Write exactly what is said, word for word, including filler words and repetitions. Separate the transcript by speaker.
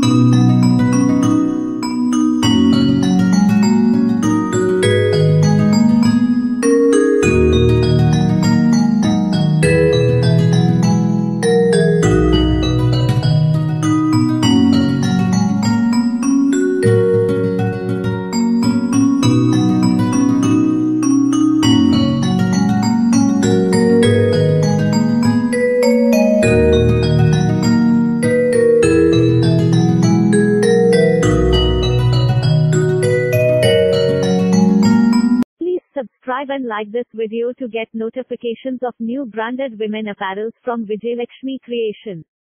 Speaker 1: Subscribe and like this video to get notifications of new branded women apparels from Vijayalakshmi Creation.